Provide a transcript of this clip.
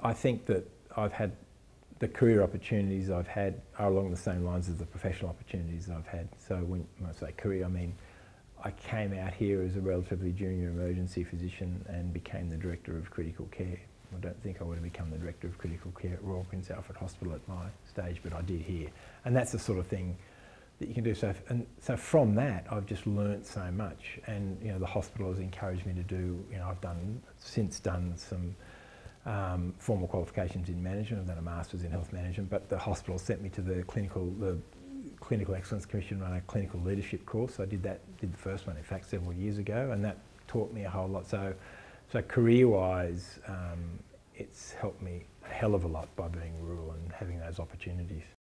I think that I've had the career opportunities I've had are along the same lines as the professional opportunities I've had. So when I say career, I mean I came out here as a relatively junior emergency physician and became the Director of Critical Care. I don't think I would have become the Director of Critical Care at Royal Prince Alfred Hospital at my stage, but I did here. And that's the sort of thing that you can do. So from that, I've just learnt so much. And you know, the hospital has encouraged me to do, you know, I've since done some formal qualifications in management. I've done a Masters in Health Management, but the hospital sent me to the Clinical Excellence Commission run a clinical leadership course. I did the first one, in fact, several years ago, and that taught me a whole lot. So career-wise, it's helped me a hell of a lot by being rural and having those opportunities.